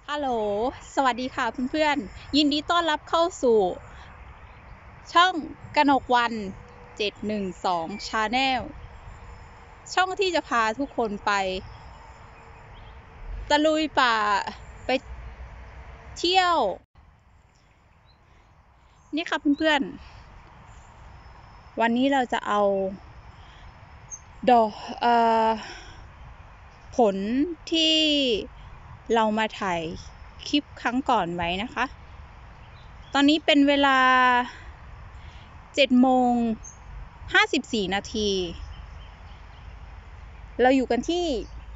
ฮัลโหล สวัสดีค่ะเพื่อนๆ ยินดีต้อนรับเข้าสู่ช่องกนกวัน712 Channel ช่องที่จะพาทุกคนไปตะลุยป่าไปเที่ยวนี่ค่ะเพื่อนๆ วันนี้เราจะเอาดอกผลที่เรามาถ่ายคลิปครั้งก่อนไว้นะคะตอนนี้เป็นเวลา7:54 นาทีเราอยู่กันที่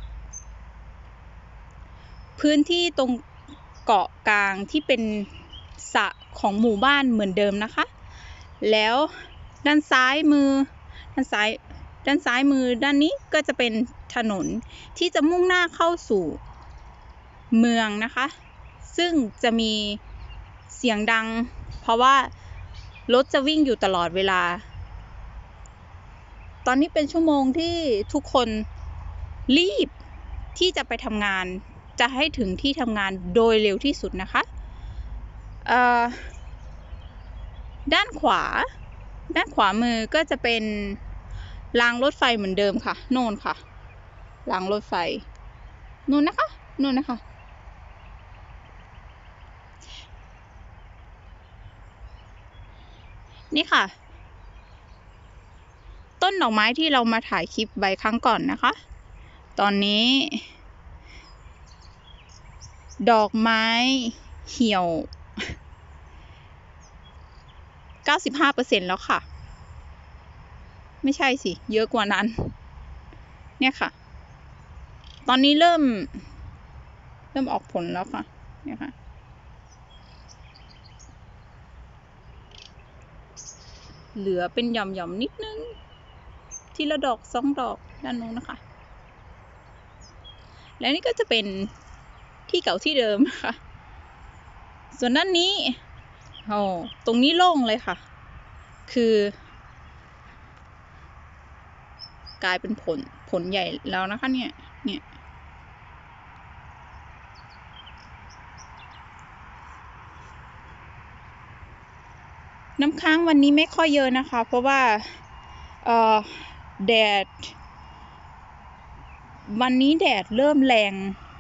พื้นที่ตรงเกาะกลางที่เป็นสระของหมู่บ้านเหมือนเดิมนะคะแล้วด้านซ้ายมือด้านนี้ก็จะเป็นถนนที่จะมุ่งหน้าเข้าสู่เมืองนะคะซึ่งจะมีเสียงดังเพราะว่ารถจะวิ่งอยู่ตลอดเวลาตอนนี้เป็นชั่วโมงที่ทุกคนรีบที่จะไปทำงานจะให้ถึงที่ทำงานโดยเร็วที่สุดนะคะด้านขวามือก็จะเป็นรางรถไฟเหมือนเดิมค่ะโน่นค่ะรางรถไฟนู่นนะคะนี่ค่ะต้นดอกไม้ที่เรามาถ่ายคลิปไว้ครั้งก่อนนะคะตอนนี้ดอกไม้เหี่ยว 95% แล้วค่ะไม่ใช่สิเยอะกว่านั้นเนี่ยค่ะตอนนี้เริ่มออกผลแล้วค่ะเนี่ยค่ะเหลือเป็นหย่อมๆนิดนึงทีละดอก2 ดอกด้านนู้นนะคะและนี่ก็จะเป็นที่เก่าที่เดิมค่ะส่วนด้านนี้ตรงนี้โล่งเลยค่ะคือกลายเป็นผลใหญ่แล้วนะคะเนี่ยน้ำค้างวันนี้ไม่ค่อยเยอะนะคะเพราะว่าแดดวันนี้แดดเริ่มแรง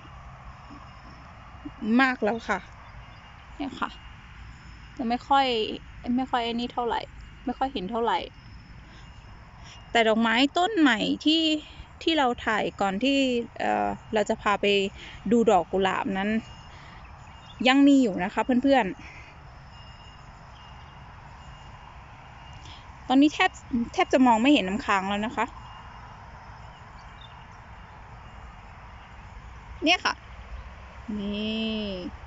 มากแล้วค่ะเนี่ยค่ะจะไม่ค่อยนี่เท่าไหร่ไม่ค่อยเห็นเท่าไหร่แต่ดอกไม้ต้นใหม่ที่เราถ่ายก่อนที่เราจะพาไปดูดอกกุหลาบนั้นยังมีอยู่นะคะเพื่อนๆตอนนี้แทบจะมองไม่เห็นน้ำค้างแล้วนะคะเนี่ยค่ะนี่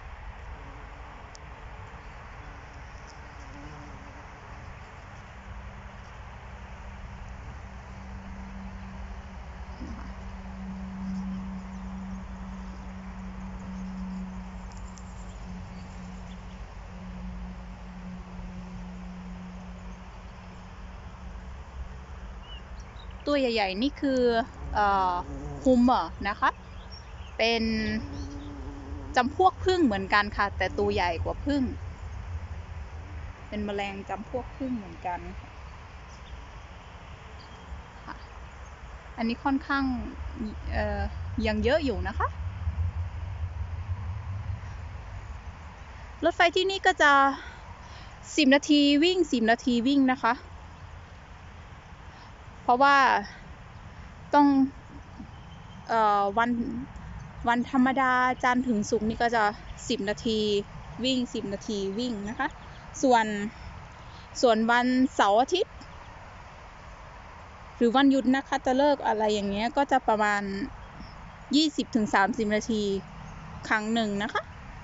ตัวใหญ่ๆนี่คือฮุมนะคะเป็นจำพวกผึ้งเหมือนกันค่ะแต่ตัวใหญ่กว่าผึ้งเป็นแมลงจำพวกผึ้งเหมือนกันค่ะอันนี้ค่อนข้างยังเยอะอยู่นะคะรถไฟที่นี่ก็จะ10 นาทีวิ่ง10 นาทีวิ่งนะคะเพราะว่าต้องวันธรรมดาจันทร์ถึงศุกร์นี่ก็จะ10 นาทีวิ่ง10 นาทีวิ่งนะคะส่วนวันเสาร์อาทิตย์หรือวันหยุดนะคะจะเลิกอะไรอย่างเงี้ยก็จะประมาณ20-30 นาทีครั้งหนึ่งนะคะ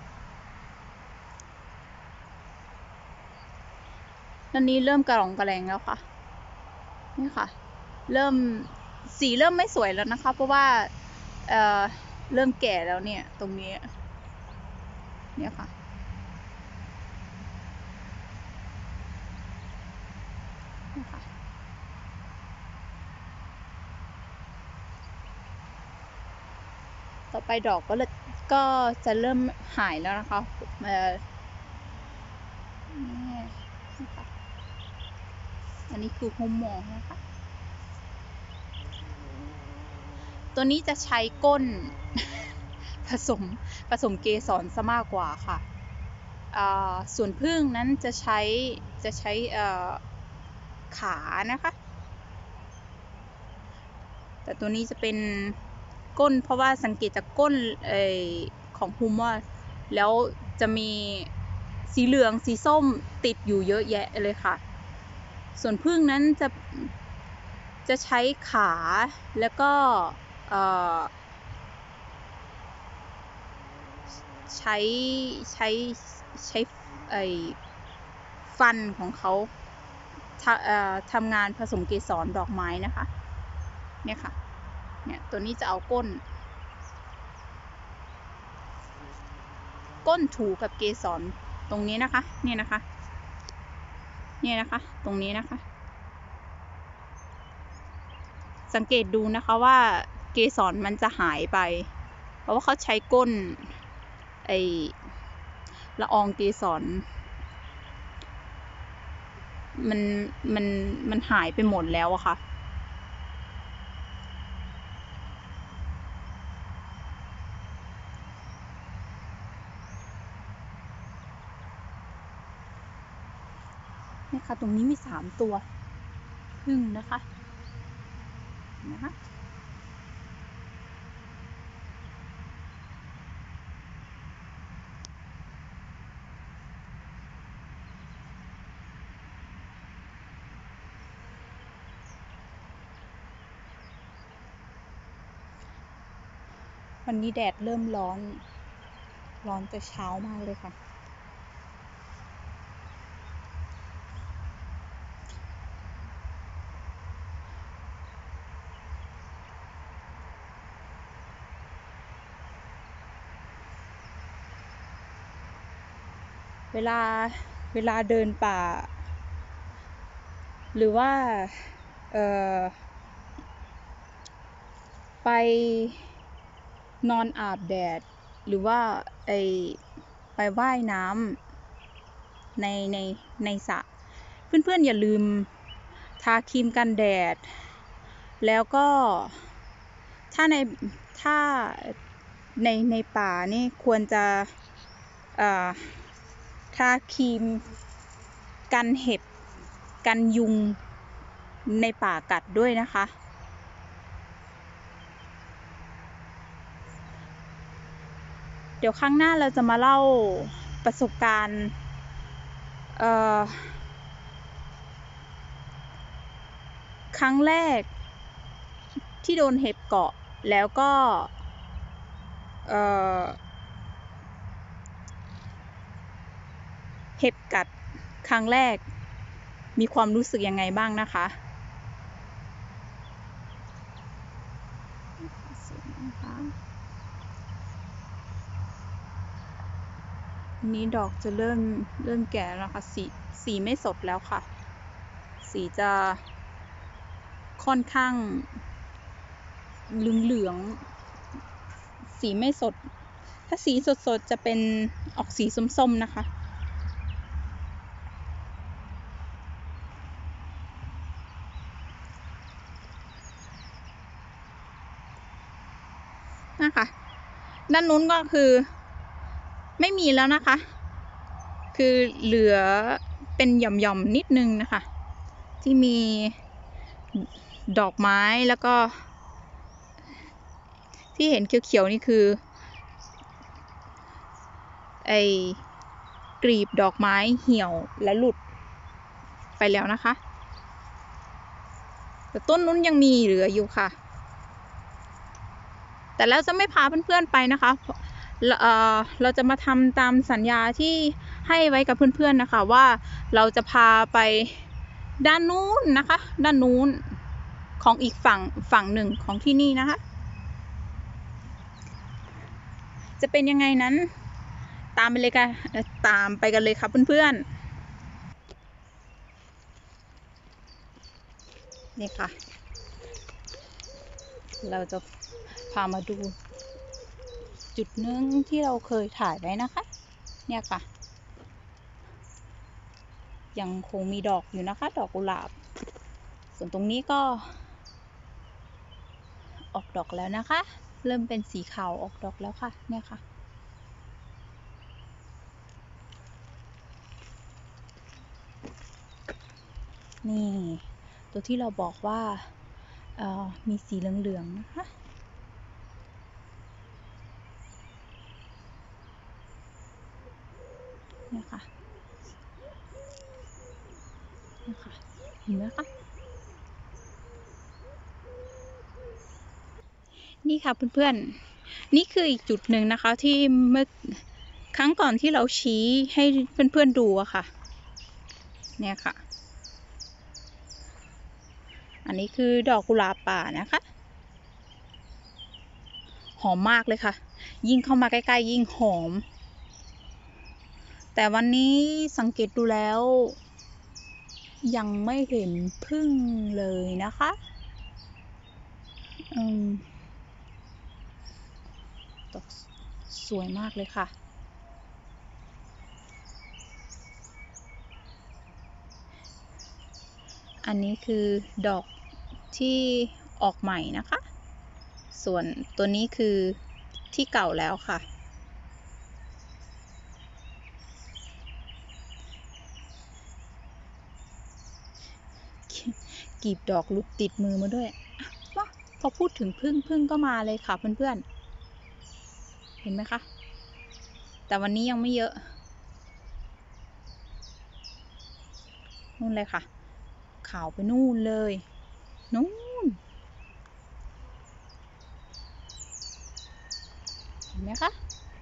นั่นนี้เริ่มกระหล่องกระแรงแล้วค่ะนี่ค่ะสีเริ่มไม่สวยแล้วนะคะเพราะว่าเริ่มแก่แล้วเนี่ยตรงนี้เนี่ยค่ะต่อไปดอกก็จะเริ่มหายแล้วนะคะอันนี้คือหุมหมองนะคะตัวนี้จะใช้ก้น ผสมเกสรซะมากกว่าค่ะส่วนผึ้งนั้นจะใช้ขานะคะแต่ตัวนี้จะเป็นก้นเพราะว่าสังเกตจากก้นของฮุมว่าแล้วจะมีสีเหลืองสีส้มติดอยู่เยอะแยะเลยค่ะส่วนผึ้งนั้นจะใช้ขาแล้วก็ใช้ฟันของเขาทำงานผสมเกสรดอกไม้นะคะเนี่ยค่ะเนี่ยตัวนี้จะเอาก้นถูกับเกสรตรงนี้นะคะเนี่ยนะคะตรงนี้นะคะสังเกตดูนะคะว่าเกสรมันจะหายไปเพราะว่าเขาใช้ก้นละอองเกสรมันหายไปหมดแล้วอะค่ะนี่ค่ะตรงนี้มี3 ตัวพึ่งนะคะวันนี้แดดเริ่มร้อนแต่เช้ามากเลยค่ะเวลาเดินป่าหรือว่าไปนอนอาบแดดหรือว่าไปว่ายน้ำในสระเพื่อนๆอย่าลืมทาครีมกันแดดแล้วก็ถ้าในป่านี่ควรจะทาครีมกันเห็บกันยุงในป่ากัดด้วยนะคะเดี๋ยวครั้งหน้าเราจะมาเล่าประสบการณ์ครั้งแรกที่โดนเห็บเกาะแล้วก็เห็บกัดครั้งแรกมีความรู้สึกยังไงบ้างนะคะนี้ดอกจะเริ่มแก่แล้วค่ะสีไม่สดแล้วค่ะสีจะค่อนข้างเหลืองสีไม่สดถ้าสีสดจะเป็นออกสีส้มๆนะคะด้านนู้นก็คือไม่มีแล้วนะคะคือเหลือเป็นหย่อมๆนิดนึงนะคะที่มีดอกไม้แล้วก็ที่เห็นเขียวๆนี่คือกลีบดอกไม้เหี่ยวและหลุดไปแล้วนะคะแต่ต้นนู้นยังมีเหลืออยู่ค่ะแต่แล้วจะไม่พาเพื่อนๆไปนะคะเราจะมาทำตามสัญญาที่ให้ไว้กับเพื่อนๆนะคะว่าเราจะพาไปด้านนู้นนะคะด้านนู้นของอีกฝั่งหนึ่งของที่นี่นะคะจะเป็นยังไงนั้นตามไปเลยกันเลยค่ะเพื่อนๆนี่ค่ะเราจะพามาดูจุดหนึ่งที่เราเคยถ่ายไว้นะคะเนี่ยค่ะยังคงมีดอกอยู่นะคะดอกกุหลาบส่วนตรงนี้ก็ออกดอกแล้วนะคะเริ่มเป็นสีขาวออกดอกแล้วค่ะเนี่ยค่ะนี่ตัวที่เราบอกว่ามีสีเหลืองๆนะคะเนี่ยค่ะเนี่ยค่ะเห็นไหมคะนี่ค่ะเพื่อนๆนี่คืออีกจุดหนึ่งนะคะที่เมื่อครั้งก่อนที่เราชี้ให้เพื่อนๆดูอะค่ะเนี่ยค่ะอันนี้คือดอกกุหลาบป่านะคะหอมมากเลยค่ะยิ่งเข้ามาใกล้ๆยิ่งหอมแต่วันนี้สังเกตดูแล้วยังไม่เห็นผึ้งเลยนะคะดอกสวยมากเลยค่ะอันนี้คือดอกที่ออกใหม่นะคะส่วนตัวนี้คือที่เก่าแล้วค่ะกีบดอกหลุดติดมือมาด้วยพอพูดถึงพึ่งก็มาเลยค่ะเพื่อนๆเห็นไหมคะแต่วันนี้ยังไม่เยอะนู่นเลยค่ะขาวไปนู่นเลยนู่นเห็นไหมคะ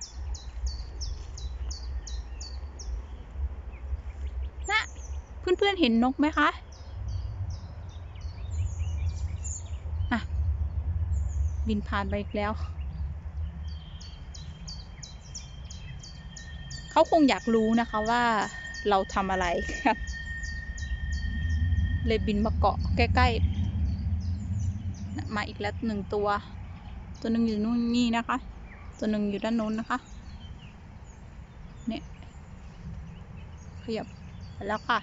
นะเพื่อนๆเห็นนกไหมคะอ่ะบินผ่านไปอีกแล้วเขาคงอยากรู้นะคะว่าเราทำอะไรครับเลยบินมาเกาะใกล้ๆมาอีกแล้วหนึ่งตัวหนึ่งอยู่นู่นนี่นะคะตัวหนึ่งอยู่ด้านโน้นนะคะเนี่ยขยับไปแล้วค่ะ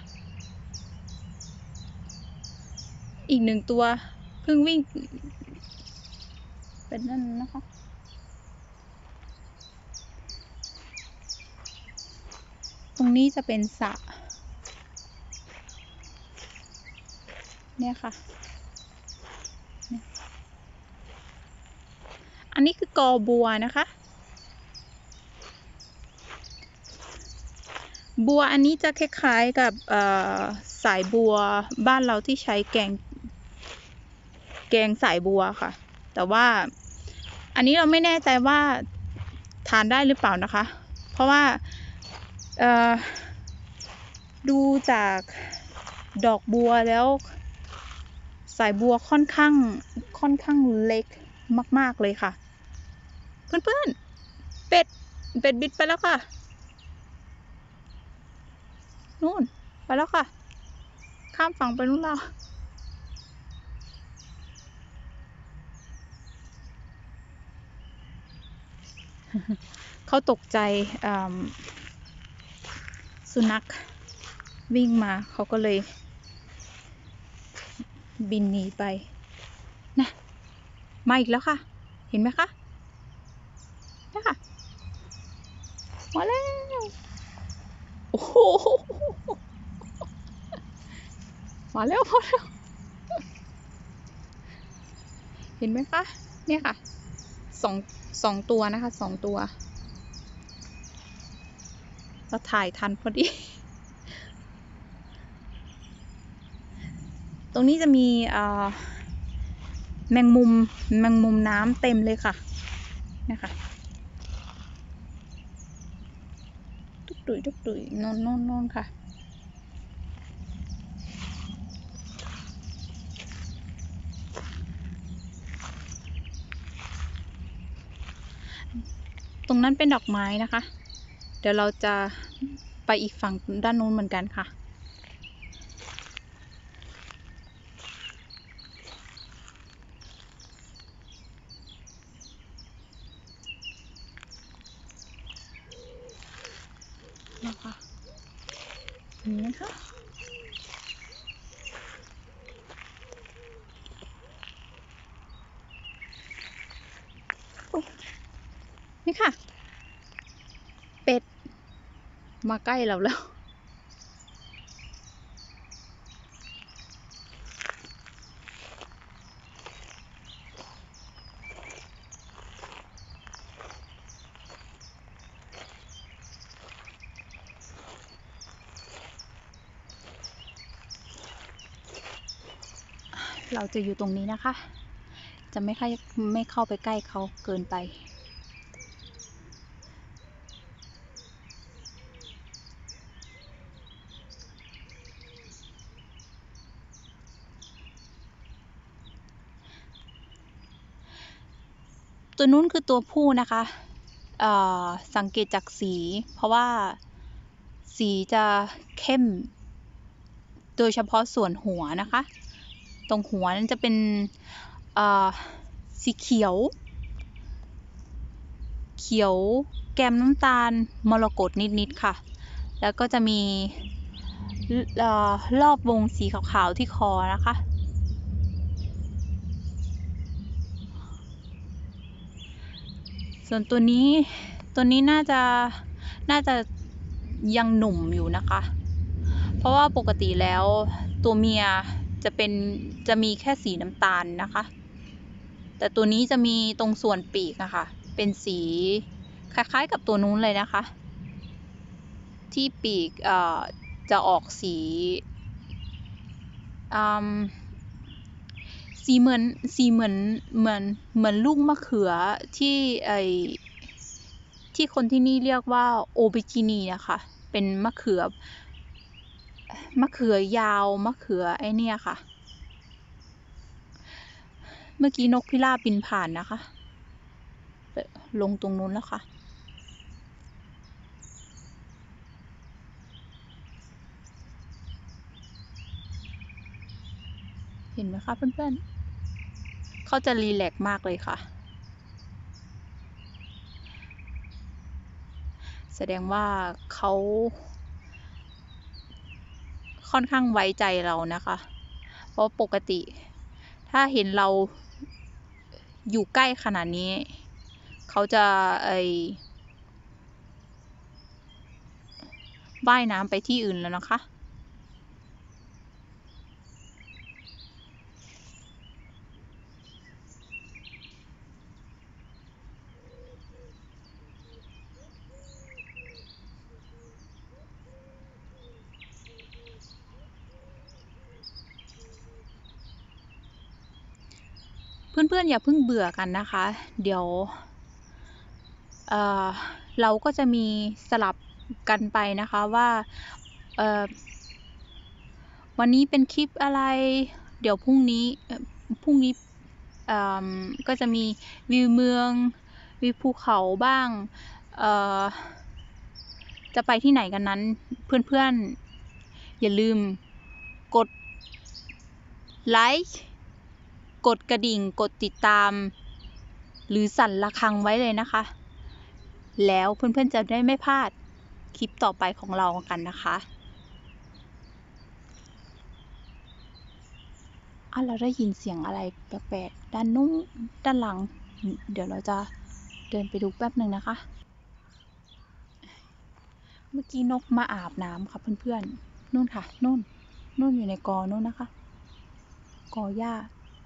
อีกหนึ่งตัวเพิ่งวิ่งเป็นนั่นนะคะตรงนี้จะเป็นสระเนี่ยค่ะอันนี้คือกอบัวนะคะบัวอันนี้จะคล้ายๆกับสายบัวบ้านเราที่ใช้แกงสายบัวค่ะแต่ว่าอันนี้เราไม่แน่ใจว่าทานได้หรือเปล่านะคะเพราะว่าดูจากดอกบัวแล้วสายบัวค่อนข้างเล็กมากๆเลยค่ะเพื่อนๆเป็ดบิดไปแล้วค่ะนู่นไปแล้วค่ะข้ามฝั่งไปนู่นแล้วเขาตกใจสุนัขวิ่งมาเขาก็เลยบินหนีไปนะมาอีกแล้วค่ะเห็นไหมคะนี่ค่ะมาแล้วโอ้โหมาแล้วเห็นไหมคะเนี่ยค่ะสองตัวนะคะสองตัวเราถ่ายทันพอดีตรงนี้จะมีแมงมุมน้ำเต็มเลยค่ะนะคะทุกตุยนอนค่ะตรงนั้นเป็นดอกไม้นะคะเดี๋ยวเราจะไปอีกฝั่งด้านนู้นเหมือนกันค่ะนะคะเห็นไหมคะนี่ค่ะเป็ดมาใกล้เราแล้วเราจะอยู่ตรงนี้นะคะจะไม่เข้าไปใกล้เขาเกินไปตัวนู้นคือตัวผู้นะคะสังเกตจากสีเพราะว่าสีจะเข้มโดยเฉพาะส่วนหัวนะคะตรงหัวนั้นจะเป็นสีเขียวแก้มน้ำตาลมรกตนิดๆค่ะแล้วก็จะมีรอบวงสีขาวๆที่คอนะคะส่วนตัวนี้น่าจะยังหนุ่มอยู่นะคะเพราะว่าปกติแล้วตัวเมียจะมีแค่สีน้ำตาลนะคะแต่ตัวนี้จะมีตรงส่วนปีกนะคะเป็นสีคล้ายๆกับตัวนู้นเลยนะคะที่ปีกจะออกสีเหมือนลูกมะเขือที่คนที่นี่เรียกว่าโอเบจินีนะคะเป็นมะเขือยาวมะเขือไอเนี่ยค่ะเมื่อกี้นกพิราบบินผ่านนะคะลงตรงนู้นแล้วค่ะเห็นไหมคะเพื่อนๆเขาจะรีแลกซ์มากเลยค่ะแสดงว่าเขาค่อนข้างไว้ใจเรานะคะเพราะปกติถ้าเห็นเราอยู่ใกล้ขนาดนี้เขาจะว่ายน้ำไปที่อื่นแล้วนะคะเพื่อนๆอย่าเพิ่งเบื่อกันนะคะเดี๋ยวเราก็จะมีสลับกันไปนะคะว่าวันนี้เป็นคลิปอะไรเดี๋ยวพรุ่งนี้ก็จะมีวิวเมืองวิวภูเขาบ้างจะไปที่ไหนกันนั้นเพื่อนๆอย่าลืมกดไลค์กดกระดิ่งกดติดตามหรือสั่นระฆังไว้เลยนะคะแล้วเพื่อนๆจะได้ไม่พลาดคลิปต่อไปของเรากันนะคะเราได้ยินเสียงอะไรแปลกๆด้านหลังเดี๋ยวเราจะเดินไปดูแป๊บหนึ่งนะคะเมื่อกี้นกมาอาบน้ำค่ะเพื่อนๆนู่นค่ะนู่นอยู่ในกอนู่นนะคะกอหญ้า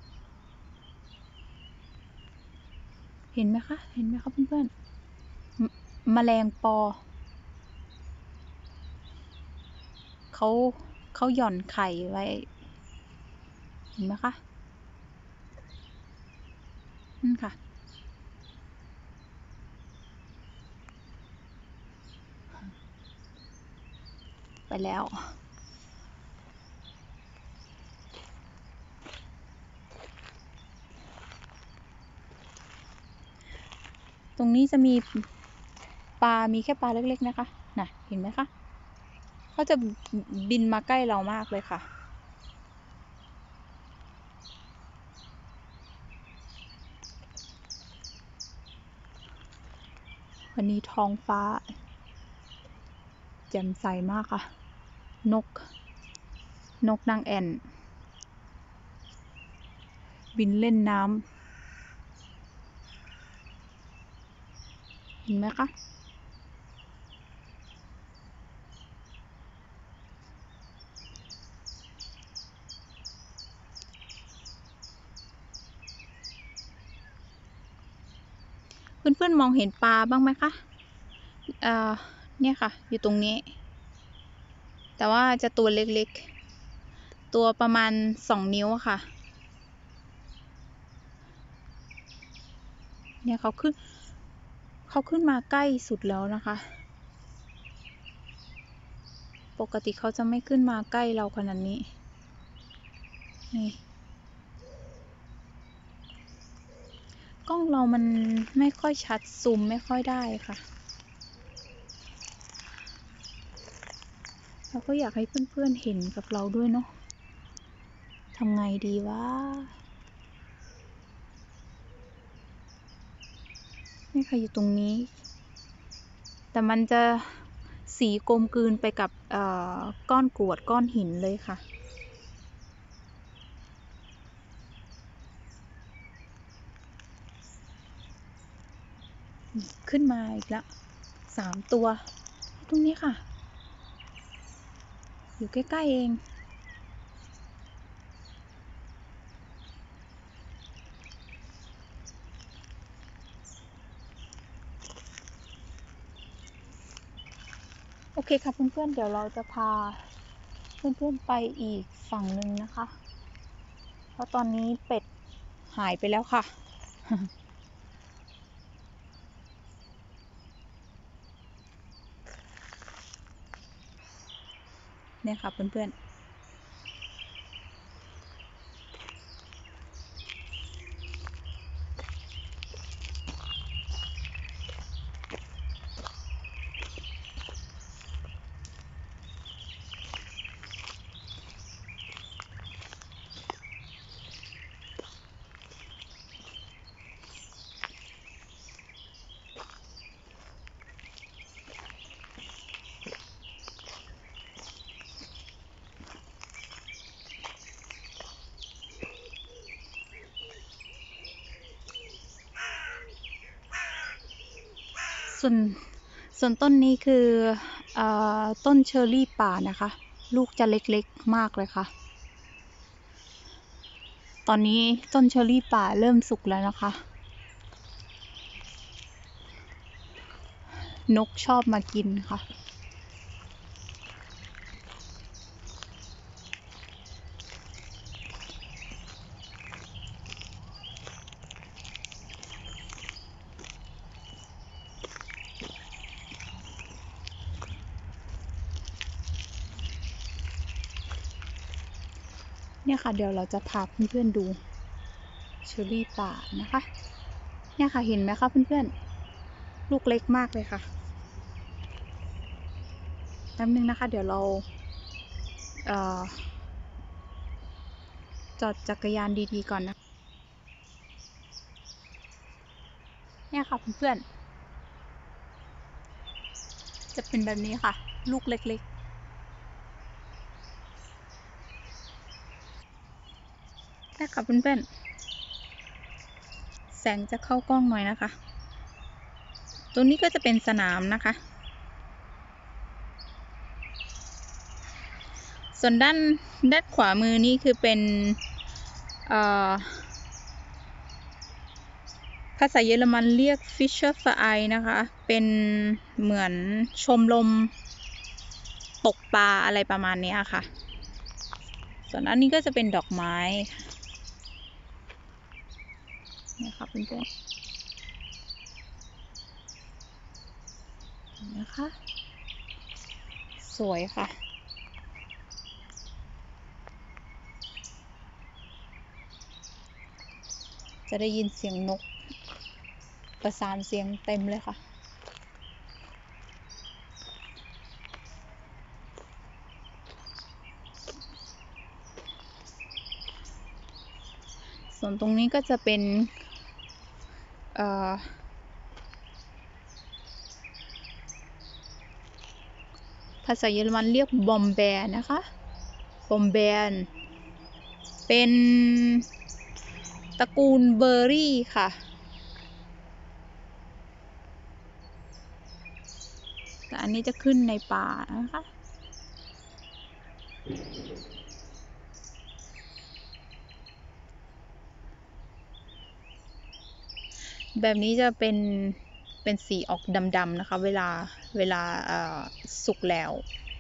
เห็นไหมคะเพื่อนๆแมลงปอเขาหย่อนไข่ไว้เห็นไหมคะนั่นค่ะไปแล้วตรงนี้จะมีแค่ปลาเล็กๆนะคะน่ะเห็นไหมคะเขาจะบินมาใกล้เรามากเลยค่ะวันนี้ท้องฟ้าแจ่มใสมากค่ะนกนางแอ่นบินเล่นน้ำเห็นไหมคะเพื่อนๆมองเห็นปลาบ้างไหมคะเนี่ยค่ะอยู่ตรงนี้แต่ว่าจะตัวเล็กๆตัวประมาณ2 นิ้วค่ะเนี่ยเขาขึ้นมาใกล้สุดแล้วนะคะปกติเขาจะไม่ขึ้นมาใกล้เราขนาดนี้นี่กล้องเรามันไม่ค่อยชัดซูมไม่ค่อยได้ค่ะเราก็อยากให้เพื่อนๆเห็นกับเราด้วยเนาะทำไงดีวะนี่ค่ะอยู่ตรงนี้แต่มันจะสีกลมกลืนไปกับก้อนกรวดก้อนหินเลยค่ะขึ้นมาอีกแล้ว3 ตัวตรงนี้ค่ะอยู่ใกล้ๆเองโอเคค่ะเพื่อนๆเดี๋ยวเราจะพาเพื่อนๆไปอีกฝั่งหนึ่งนะคะเพราะตอนนี้เป็ดหายไปแล้วค่ะ เนี่ยค่ะเพื่อนๆส่วนต้นนี้คือต้นเชอร์รี่ป่านะคะลูกจะเล็กๆมากเลยค่ะตอนนี้ต้นเชอร์รี่ป่าเริ่มสุกแล้วนะคะนกชอบมากินค่ะเนี่ยค่ะเดี๋ยวเราจะพาเพื่อนๆดูเชอร์รี่ป่านะคะเนี่ยค่ะเห็นไหมคะเพื่อนๆลูกเล็กมากเลยค่ะแป๊บนึงนะคะเดี๋ยวเราจอดจักรยานดีๆก่อนนะเนี่ยค่ะเพื่อนๆจะเป็นแบบนี้ค่ะลูกเล็กๆเนี่ยค่ะเพื่อนๆแสงจะเข้ากล้องหน่อยนะคะตรงนี้ก็จะเป็นสนามนะคะส่วนด้านขวามือนี่คือเป็นภาษาเยอรมันเรียก Fischerverein นะคะ เป็นเหมือนชมรมตกปลาอะไรประมาณนี้ค่ะ ส่วนอันนี้ก็จะเป็นดอกไม้นี่ค่ะเพื่อนๆนะคะ สวยค่ะ จะได้ยินเสียงนกประสานเสียงเต็มเลยค่ะส่วนตรงนี้ก็จะเป็นผาษาเยอรมันเรียกบอมแบนนะคะบอมแบนเป็นตระกูลเบอร์รี่ค่ะแต่อันนี้จะขึ้นในป่านะคะแบบนี้จะเป็นสีออกดำๆนะคะเวลาสุกแล้ว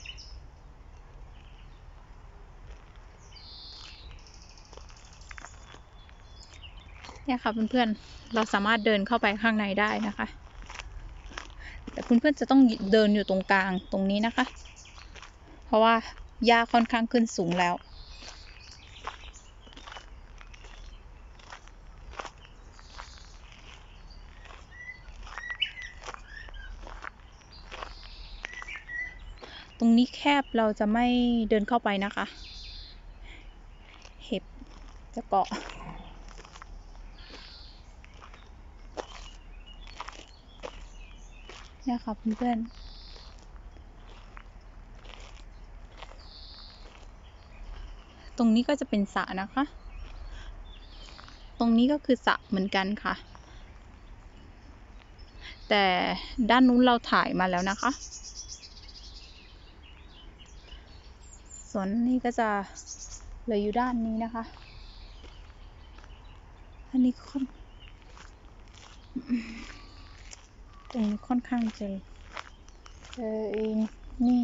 เนี่ยค่ะเพื่อนๆเราสามารถเดินเข้าไปข้างในได้นะคะแต่เพื่อนๆจะต้องเดินอยู่ตรงกลางตรงนี้นะคะเพราะว่าหญ้าค่อนข้างขึ้นสูงแล้วตรงนี้แคบเราจะไม่เดินเข้าไปนะคะเห็บจะเกาะเนี่ยค่ะเพื่อนๆตรงนี้ก็จะเป็นสระนะคะตรงนี้ก็คือสระเหมือนกันค่ะแต่ด้านนู้นเราถ่ายมาแล้วนะคะส่วนนี้ก็จะเหลืออยู่ด้านนี้นะคะอันนี้ตรงนี้ค่อนข้างจะนี่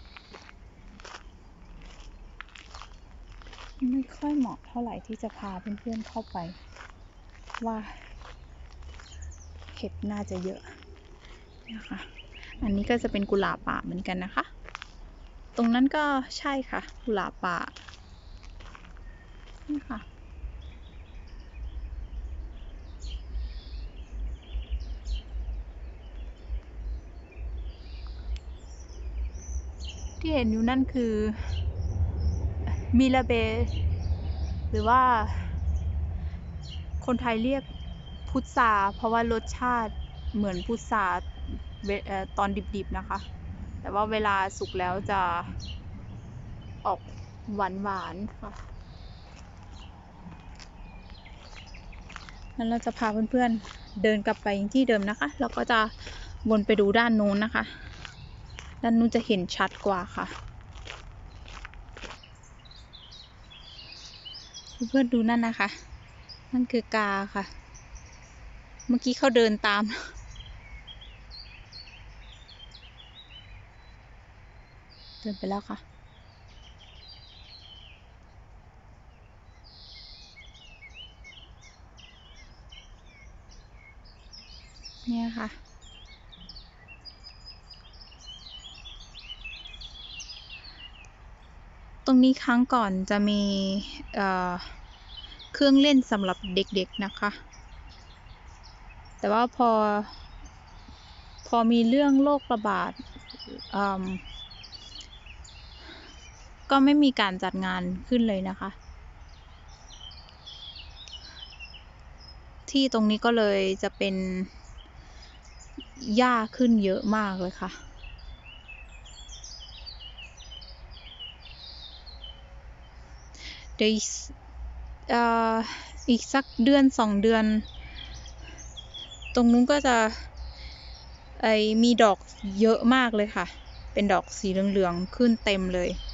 ไม่ค่อยเหมาะเท่าไหร่ที่จะพาเพื่อนๆเข้าไปว่าเห็บน่าจะเยอะนะคะอันนี้ก็จะเป็นกุหลาบป่าเหมือนกันนะคะตรงนั้นก็ใช่ค่ะกุหลาบป่านี่ค่ะที่เห็นอยู่นั่นคือมิลาเบหรือว่าคนไทยเรียกพุทราเพราะว่ารสชาติเหมือนพุทราตอนดิบๆนะคะแต่ว่าเวลาสุกแล้วจะออกหวานๆค่ะงั้นเราจะพาเพื่อนๆเดินกลับไปที่เดิมนะคะแล้วก็จะวนไปดูด้านนู้นนะคะด้านนู้นจะเห็นชัดกว่าค่ะเพื่อนๆดูนั่นนะคะนั่นคือกาค่ะเมื่อกี้เขาเดินตามเดินไปแล้วค่ะเนี่ยค่ะตรงนี้ครั้งก่อนจะมีเครื่องเล่นสำหรับเด็กๆนะคะแต่ว่าพอมีเรื่องโรคระบาดก็ไม่มีการจัดงานขึ้นเลยนะคะที่ตรงนี้ก็เลยจะเป็นหญ้าขึ้นเยอะมากเลยค่ะเดี๋ยวอีกสักเดือน2 เดือนตรงนู้นก็จะมีดอกเยอะมากเลยค่ะเป็นดอกสีเหลืองๆขึ้นเต็มเลย